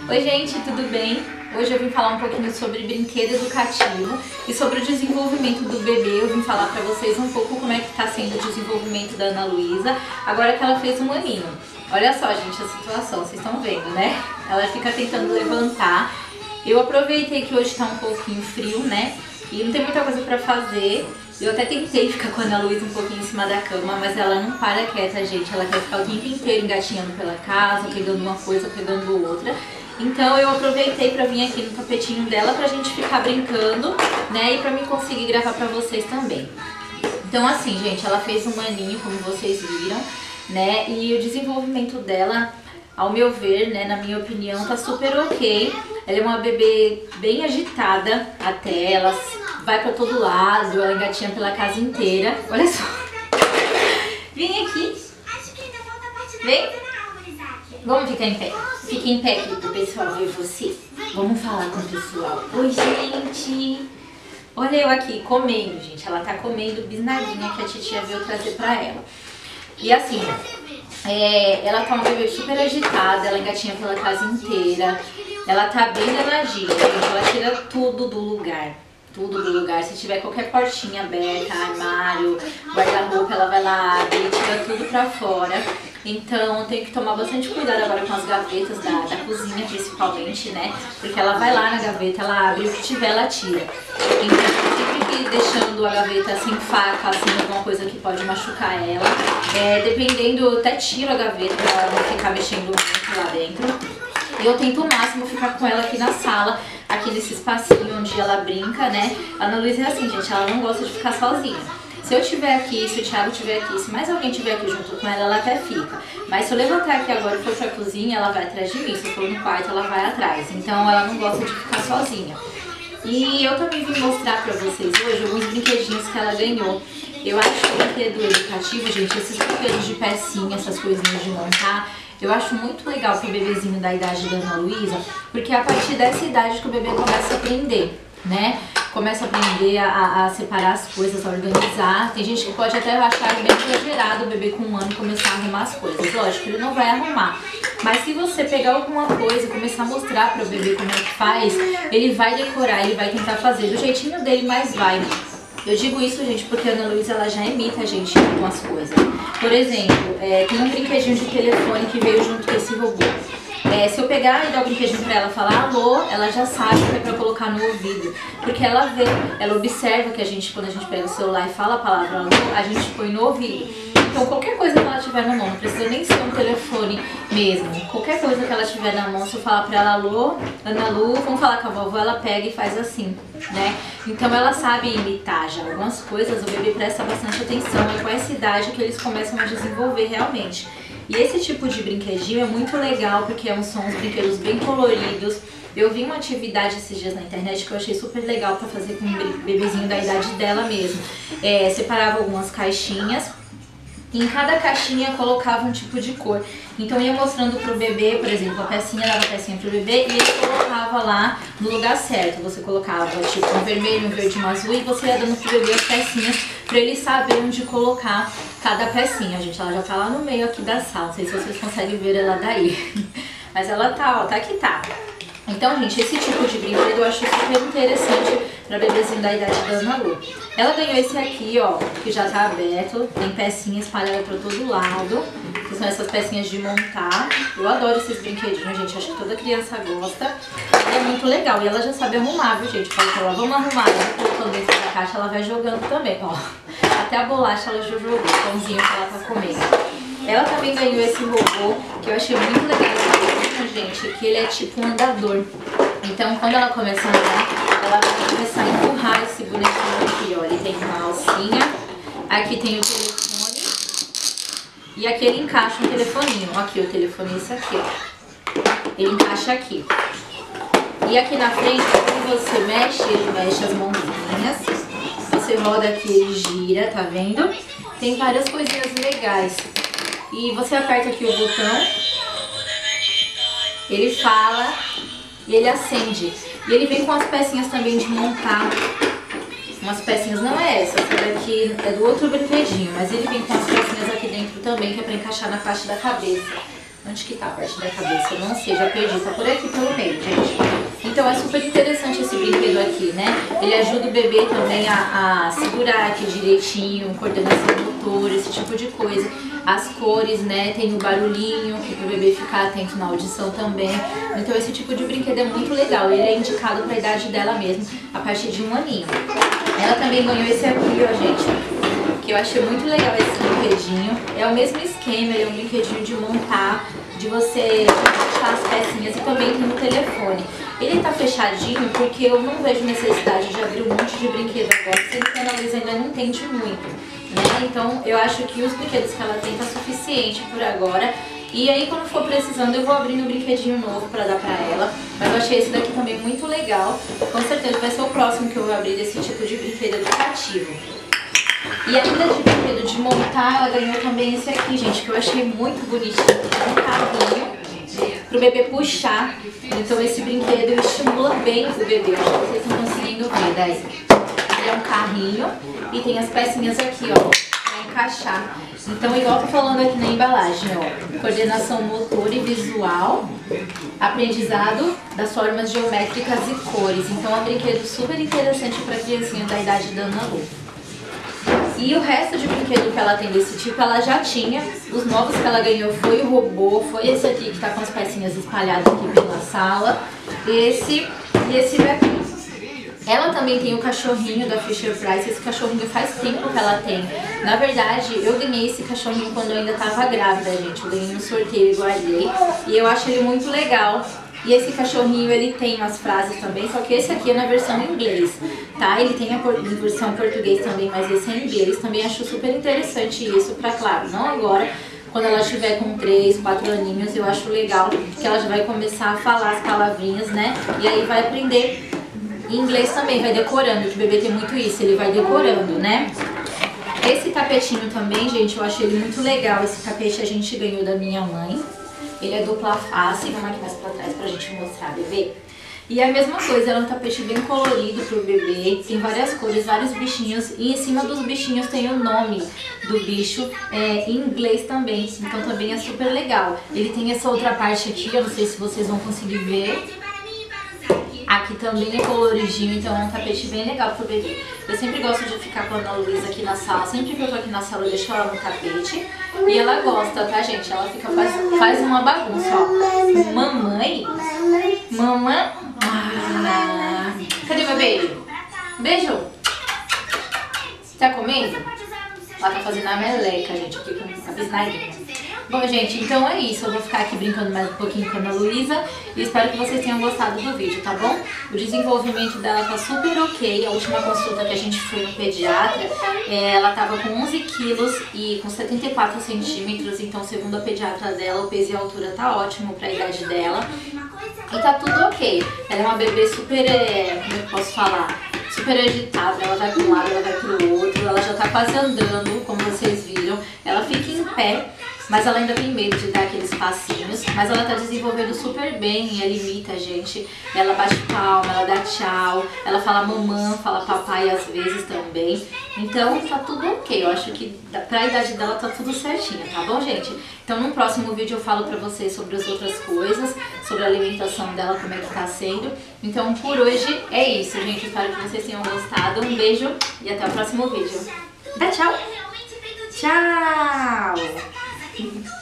Oi gente, tudo bem? Hoje eu vim falar um pouquinho sobre brinquedo educativo e sobre o desenvolvimento do bebê. Eu vim falar pra vocês um pouco como é que tá sendo o desenvolvimento da Ana Luísa, agora que ela fez um aninho. Olha só, gente, a situação, vocês estão vendo, né? Ela fica tentando levantar. Eu aproveitei que hoje tá um pouquinho frio, né? E não tem muita coisa pra fazer. Eu até tentei ficar com a Ana Luísa um pouquinho em cima da cama, mas ela não para quieta, gente. Ela quer ficar o tempo inteiro engatinhando pela casa, pegando uma coisa, pegando outra. Então eu aproveitei pra vir aqui no tapetinho dela pra gente ficar brincando, né? E pra mim conseguir gravar pra vocês também. Então assim, gente, ela fez um aninho, como vocês viram, né? E o desenvolvimento dela, ao meu ver, né, na minha opinião, tá super ok. Ela é uma bebê bem agitada até, ela vai pra todo lado, ela engatinha pela casa inteira. Olha só. Vem aqui. Vem. Vamos ficar em pé. Fica em pé aqui pro pessoal ver você. Vamos falar com o pessoal. Oi, gente. Olha eu aqui comendo, gente. Ela tá comendo bisnaguinha que a titia veio trazer pra ela. E assim, ela tá uma bebê super agitada, ela engatinha pela casa inteira. Ela tá bem danadinha, gente. Ela tira tudo do lugar. Tudo do lugar. Se tiver qualquer portinha aberta, armário, guarda-roupa, ela vai lá, abre e tira tudo pra fora. Então tem que tomar bastante cuidado agora com as gavetas da cozinha, principalmente, né? Porque ela vai lá na gaveta, ela abre, o que tiver ela tira. Então sempre que deixando a gaveta sem faca, assim, alguma coisa que pode machucar ela. Dependendo, eu até tiro a gaveta pra ela não ficar mexendo muito lá dentro. Eu tento o máximo ficar com ela aqui na sala, aqui nesse espacinho onde ela brinca, né? A Ana Luísa é assim, gente, ela não gosta de ficar sozinha. Se eu estiver aqui, se o Thiago estiver aqui, se mais alguém estiver aqui junto com ela, ela até fica. Mas se eu levantar aqui agora e for pra cozinha, ela vai atrás de mim. Se eu for no quarto, ela vai atrás. Então ela não gosta de ficar sozinha. E eu também vim mostrar pra vocês hoje alguns brinquedinhos que ela ganhou. Eu acho que o brinquedo educativo, gente, esses brinquedos de pecinha, essas coisinhas de montar, eu acho muito legal pro bebezinho da idade da Ana Luísa, porque é a partir dessa idade que o bebê começa a aprender, né? Começa a aprender a separar as coisas, a organizar. Tem gente que pode até achar bem exagerado o bebê com 1 ano começar a arrumar as coisas. Lógico, ele não vai arrumar. Mas se você pegar alguma coisa e começar a mostrar para o bebê como é que faz, ele vai decorar, ele vai tentar fazer do jeitinho dele, mas vai. Eu digo isso, gente, porque a Ana Luísa ela já imita a gente em algumas coisas. Por exemplo, tem um brinquedinho de telefone que veio junto com esse robô. Se eu pegar e dar o brinquedinho pra ela falar alô, ela já sabe que é pra colocar no ouvido. Porque ela vê, ela observa que quando a gente pega o celular e fala a palavra alô, a gente põe no ouvido. Então qualquer coisa que ela tiver na mão, não precisa nem ser um telefone mesmo. Qualquer coisa que ela tiver na mão, se eu falar pra ela alô, Ana Lu, vamos falar com a vovó, ela pega e faz assim, né? Então ela sabe imitar já algumas coisas, o bebê presta bastante atenção, é com essa idade que eles começam a desenvolver realmente. E esse tipo de brinquedinho é muito legal porque são uns brinquedos bem coloridos. Eu vi uma atividade esses dias na internet que eu achei super legal pra fazer com um bebezinho da idade dela mesmo. Separava algumas caixinhas e em cada caixinha colocava um tipo de cor. Então ia mostrando pro bebê, por exemplo, a pecinha, dava a pecinha pro bebê e ele colocava lá no lugar certo. Você colocava tipo um vermelho, um verde, um azul e você ia dando pro bebê as pecinhas pra ele saber onde colocar cada pecinha. Gente, ela já tá lá no meio aqui da sala, não sei se vocês conseguem ver ela daí. Mas ela tá, ó, tá aqui, tá. Então, gente, esse tipo de brinquedo eu acho super interessante pra bebezinho da idade da Ana Lu. Ela ganhou esse aqui, ó, que já tá aberto, tem pecinha espalhada pra todo lado, que são essas pecinhas de montar. Eu adoro esses brinquedinhos, gente, acho que toda criança gosta. E é muito legal, e ela já sabe arrumar, viu, gente? Fala pra ela, vamos arrumar, ela colocando dentro da caixa, ela vai jogando também, ó. Até a bolacha ela já jogou, o pãozinho que ela tá comendo. Ela também ganhou esse robô, que eu achei muito legal, gente, que ele é tipo um andador. Então, quando ela começa a andar, ela vai começar a empurrar esse bonequinho aqui, ó. Ele tem uma alcinha, aqui tem o telefone, e aqui ele encaixa um telefoninho. Aqui, o telefone é esse aqui, ó. Ele encaixa aqui. E aqui na frente, quando você mexe, ele mexe as mãozinhas. Você roda aqui, ele gira, tá vendo? Tem várias coisinhas legais. E você aperta aqui o botão, ele fala e ele acende. E ele vem com as pecinhas também de montar. Umas pecinhas, não é essa daqui é do outro brinquedinho, mas ele vem com as pecinhas aqui dentro também, que é pra encaixar na parte da cabeça. Onde que tá a parte da cabeça? Eu não sei, já perdi, tá por aqui pelo meio, gente. Então é super interessante esse brinquedo aqui, né? Ele ajuda o bebê também a segurar aqui direitinho, coordenação motor, esse tipo de coisa. As cores, né? Tem o barulhinho, que pro bebê ficar atento na audição também. Então esse tipo de brinquedo é muito legal. Ele é indicado pra idade dela mesmo, a partir de 1 aninho. Ela também ganhou esse aqui, ó, gente, que eu achei muito legal esse brinquedinho. É o mesmo esquema, ele é um brinquedinho de montar, de você achar as pecinhas, e também tem no telefone. Ele tá fechadinho porque eu não vejo necessidade de abrir um monte de brinquedo agora, sendo que a Ana Luísa ainda não entende muito, né? Então eu acho que os brinquedos que ela tem tá suficiente por agora. E aí quando for precisando eu vou abrindo um brinquedinho novo pra dar pra ela. Mas eu achei esse daqui também muito legal. Com certeza vai ser o próximo que eu vou abrir desse tipo de brinquedo educativo. E ainda de brinquedo de montar, ela ganhou também esse aqui, gente, que eu achei muito bonitinho. É um carrinho pro bebê puxar. Então esse brinquedo estimula bem o bebê. Acho que vocês estão conseguindo ver daí. Ele é um carrinho e tem as pecinhas aqui, ó, pra encaixar. Então, igual eu tô falando aqui na embalagem, ó, coordenação motor e visual, aprendizado das formas geométricas e cores. Então é um brinquedo super interessante para criancinha da idade da Ana Lu. E o resto de brinquedo que ela tem desse tipo, ela já tinha. Os novos que ela ganhou foi o robô, foi esse aqui que tá com as pecinhas espalhadas aqui pela sala, esse e esse daqui. Ela também tem o cachorrinho da Fisher Price. Esse cachorrinho faz tempo que ela tem. Na verdade, eu ganhei esse cachorrinho quando eu ainda tava grávida, gente. Eu ganhei no sorteio e guardei. E eu acho ele muito legal. E esse cachorrinho, ele tem umas frases também, só que esse aqui é na versão em inglês, tá? Ele tem a versão em português também, mas esse é em inglês. Também acho super interessante isso, pra, claro, não agora, quando ela estiver com 3, 4 aninhos, eu acho legal que ela já vai começar a falar as palavrinhas, né? E aí vai aprender inglês também, vai decorando, que o bebê tem muito isso, ele vai decorando, né? Esse tapetinho também, gente, eu achei ele muito legal. Esse tapete a gente ganhou da minha mãe. Ele é dupla face, vamos aqui mais pra trás pra gente mostrar, bebê. E é a mesma coisa, ele é um tapete bem colorido pro bebê, tem várias cores, vários bichinhos. E em cima dos bichinhos tem o nome do bicho em inglês também, então também é super legal. Ele tem essa outra parte aqui, eu não sei se vocês vão conseguir ver. Aqui também é coloridinho, então é um tapete bem legal pro bebê. Eu sempre gosto de ficar com a Ana Luísa aqui na sala. Sempre que eu tô aqui na sala eu deixo ela no tapete. E ela gosta, tá, gente? Ela fica, faz uma bagunça, ó. Mamãe? Mamãe? Ah, cadê meu beijo? Beijo? Tá comendo? Ela tá fazendo a meleca, gente, aqui com a bisnaguinha. Bom, gente, então é isso. Eu vou ficar aqui brincando mais um pouquinho com a Ana Luísa e espero que vocês tenham gostado do vídeo, tá bom? O desenvolvimento dela tá super ok. A última consulta que a gente foi no pediatra, ela tava com 11 quilos e com 74 centímetros. Então, segundo a pediatra dela, o peso e a altura tá ótimo pra idade dela. E tá tudo ok. Ela é uma bebê super, como eu posso falar? Super agitada, ela vai para um lado, ela vai para o outro, ela já tá quase andando, como vocês viram. Ela fica em pé, mas ela ainda tem medo de dar aqueles passinhos, mas ela tá desenvolvendo super bem, ela imita a gente, ela bate palma, ela dá tchau, ela fala mamã, fala papai às vezes também. Então tá tudo ok, eu acho que pra idade dela tá tudo certinho, tá bom, gente? Então no próximo vídeo eu falo pra vocês sobre as outras coisas, sobre a alimentação dela, como é que tá sendo. Então por hoje é isso, gente, espero que vocês tenham gostado, um beijo e até o próximo vídeo. Dá tchau! Tchau!